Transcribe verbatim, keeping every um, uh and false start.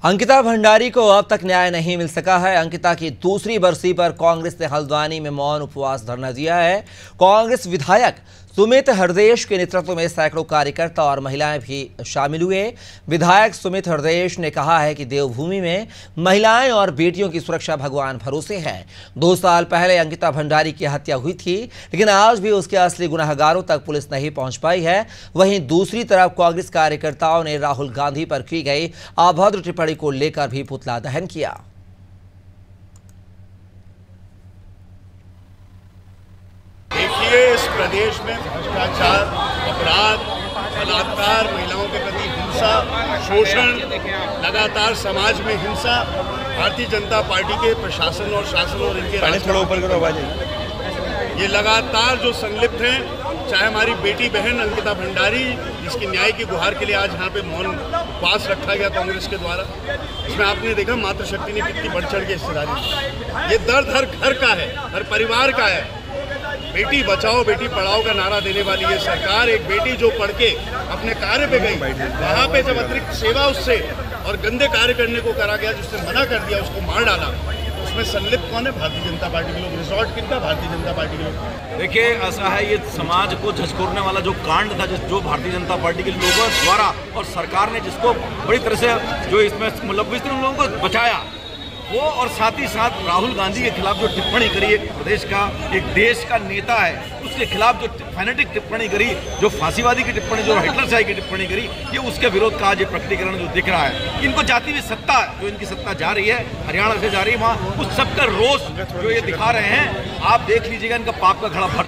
अंकिता भंडारी को अब तक न्याय नहीं मिल सका है। अंकिता की दूसरी बरसी पर कांग्रेस ने हल्द्वानी में मौन उपवास धरना दिया है। कांग्रेस विधायक सुमित हरदेश के नेतृत्व में सैकड़ों कार्यकर्ता और महिलाएं भी शामिल हुए। विधायक सुमित हरदेश ने कहा है कि देवभूमि में महिलाएं और बेटियों की सुरक्षा भगवान भरोसे है। दो साल पहले अंकिता भंडारी की हत्या हुई थी, लेकिन आज भी उसके असली गुनहगारों तक पुलिस नहीं पहुंच पाई है। वहीं दूसरी तरफ कांग्रेस कार्यकर्ताओं ने राहुल गांधी पर की गई अभद्र टिप्पणी को लेकर भी पुतला दहन किया। देखिए, इस प्रदेश में भ्रष्टाचार, अपराध, बलात्कार, महिलाओं के प्रति हिंसा, शोषण, लगातार समाज में हिंसा, भारतीय जनता पार्टी के प्रशासन और शासन और इनके थोड़ा ऊपर करो आवाज, ये लगातार जो संलिप्त हैं, चाहे हमारी बेटी बहन अंकिता भंडारी, जिसकी न्याय की गुहार के लिए आज यहाँ पे मौन उपवास रखा गया कांग्रेस के द्वारा। इसमें आपने देखा मातृशक्ति ने कितनी बढ़ चढ़ के हिस्सेदारी। ये दर्द हर घर का है, हर परिवार का है। बेटी बचाओ बेटी पढ़ाओ का नारा देने वाली ये सरकार, एक बेटी जो पढ़ के अपने कार्य पे गई, वहाँ पे जब अतिरिक्त सेवा उससे और गंदे कार्य करने को करा गया, जिसने मना कर दिया, उसको मार डाला, उसमें संलिप्त कौन है? भारतीय जनता पार्टी के लोग। रिजॉर्ट किनका? भारतीय जनता पार्टी के लोग। देखिए, ऐसा है, ये समाज को झकझोरने वाला जो कांड था, जिस जो भारतीय जनता पार्टी के लोगों द्वारा और सरकार ने जिसको बड़ी तरह से जो इसमें मुलव्विस थे उन लोगों को बचाया, वो और साथ ही साथ राहुल गांधी के खिलाफ जो टिप्पणी करी, एक प्रदेश का एक देश का नेता है, उसके खिलाफ जो फैनेटिक टिप्पणी करी, जो फांसीवादी की टिप्पणी, जो हिटलर शाही की टिप्पणी करी, ये उसके विरोध का आज ये प्रकटीकरण जो दिख रहा है। इनको जाती हुई सत्ता, जो इनकी सत्ता जा रही है, हरियाणा से जा रही है, वहाँ उस सबका रोष जो ये दिखा रहे हैं, आप देख लीजिएगा, इनका पाप का घड़ा भर